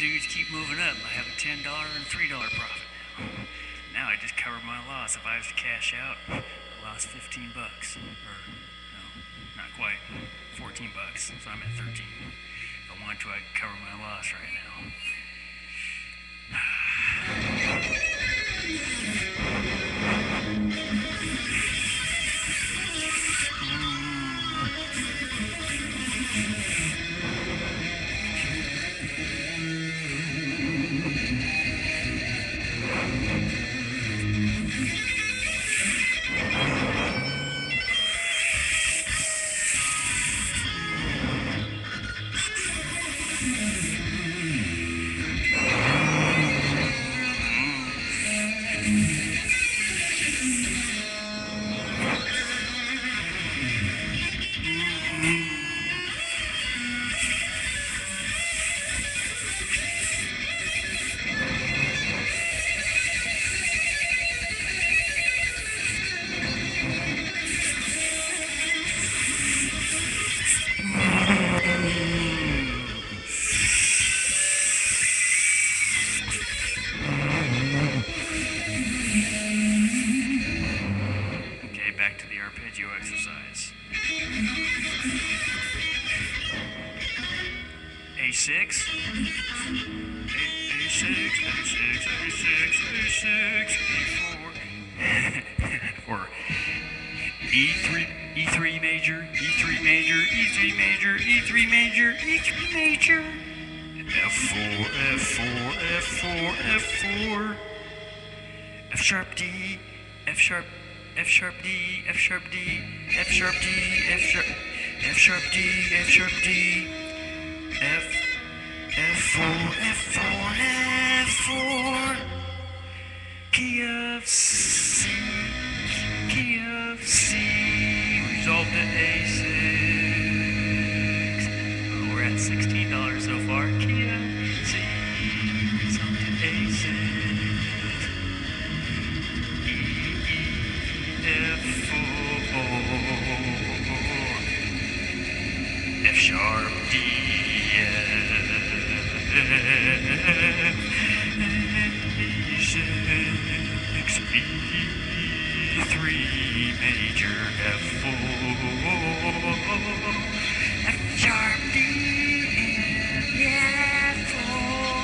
dudes keep moving up. I have a $10 and $3 profit now. Now I just covered my loss. If I was to cash out, I lost 15 bucks. Or, no, not quite. 14 bucks. So I'm at 13. If I wanted to, I'd cover my loss right now. Back to the arpeggio exercise. A6, A6, A6, A6, A6, A4, or E3, E3 major, E3 major, E3 major, E3 major, E3 major, F4, F4, F4, F4, F sharp D, F sharp F sharp D, F sharp D, F sharp D, F sharp, F sharp D, F sharp D, F, F4, F4, F4, key of C, key of C, resolved to A6. Oh, we're at $16 so far. Key of C, resolved to A6. F sharp D, A6, E3 major, F4, F sharp D, and F4.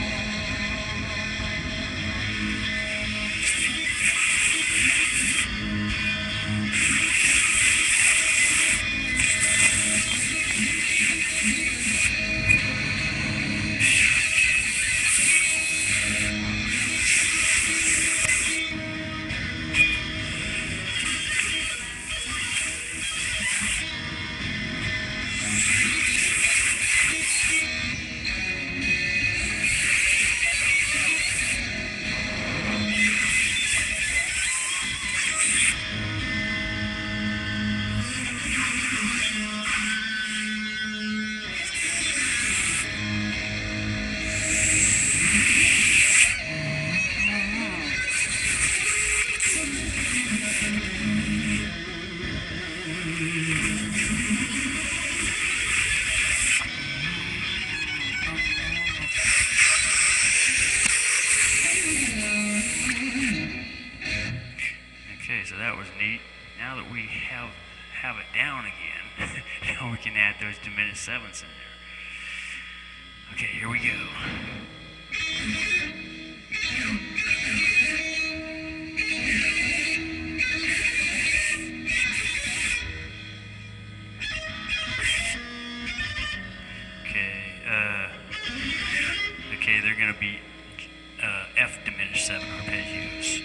Okay, so that was neat. Now that we have it down again, now we can add those diminished sevenths in there. Okay, here we go. Okay, they're gonna be F diminished 7 arpeggios.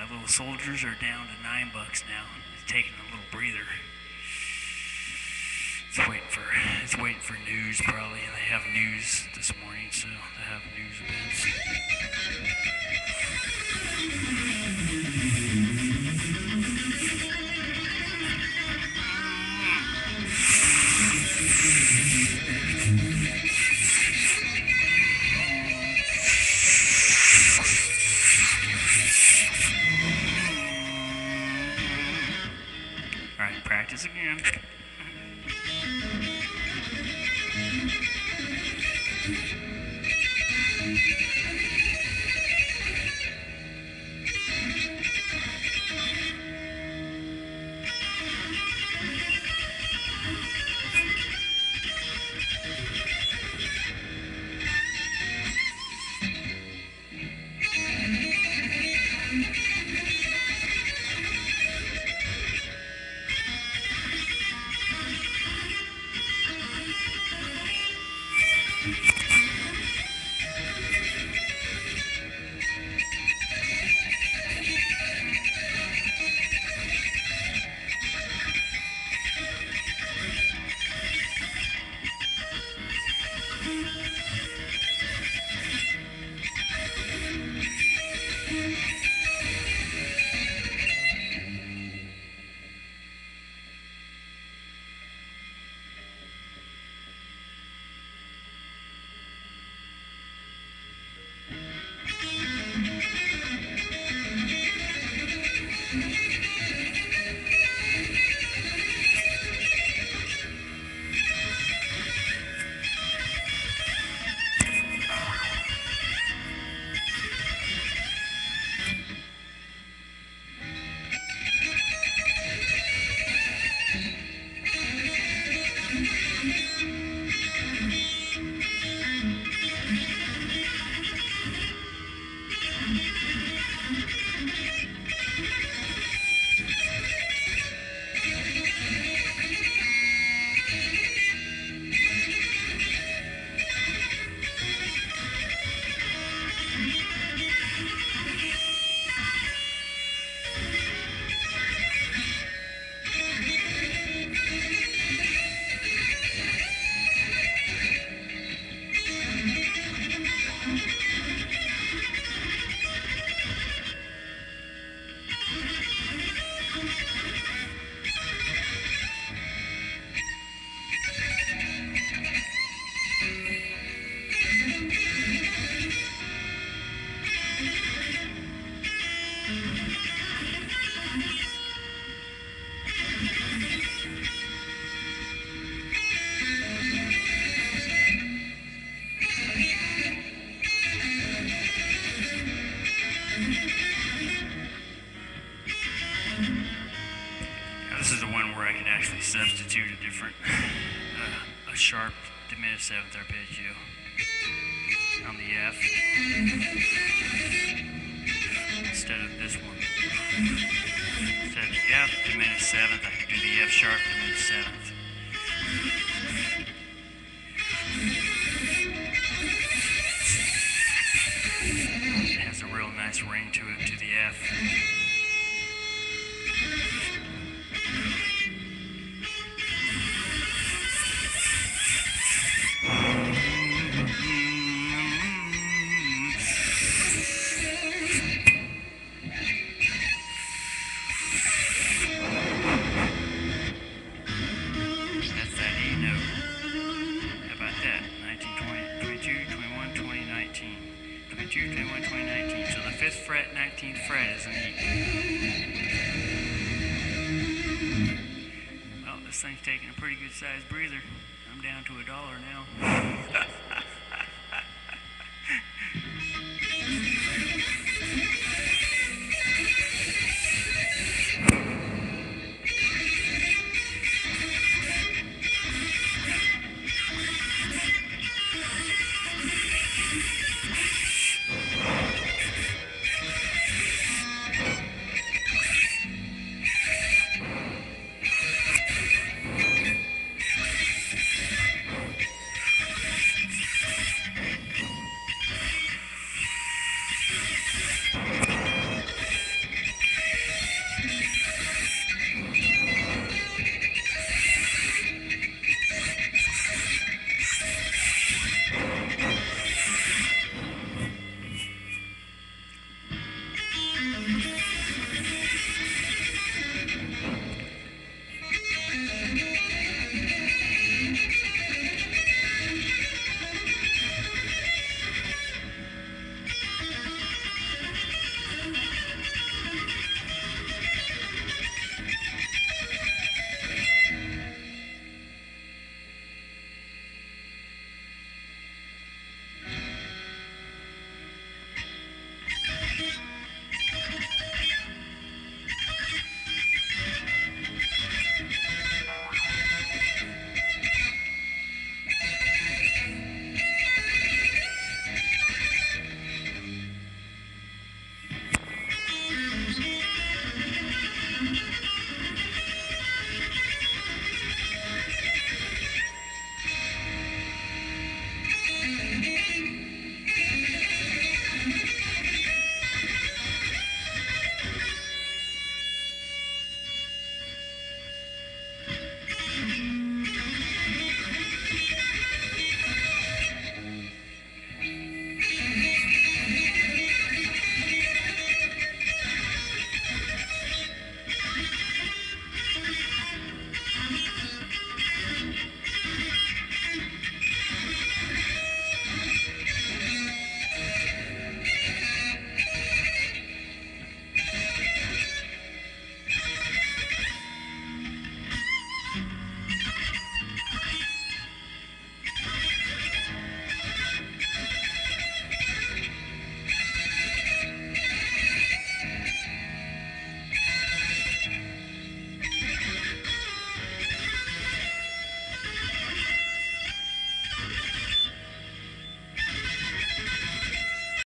My little soldiers are down to $9 now. It's taking a little breather. It's waiting for news probably. They have news this morning, so they have news events. All right, practice again. Now, this is the one where I can actually substitute a different, a sharp diminished seventh arpeggio on the F instead of this one. Instead of the F diminished seventh, I can do the F sharp diminished seventh. It has a real nice ring to it, to the F. That's that A note. How about that? 19, 20, 22, 21, 20, 19. 22, 21, 20, 19. So the 5th fret, 19th fret is an E. Well, this thing's taking a pretty good sized breather. I'm down to $1 now.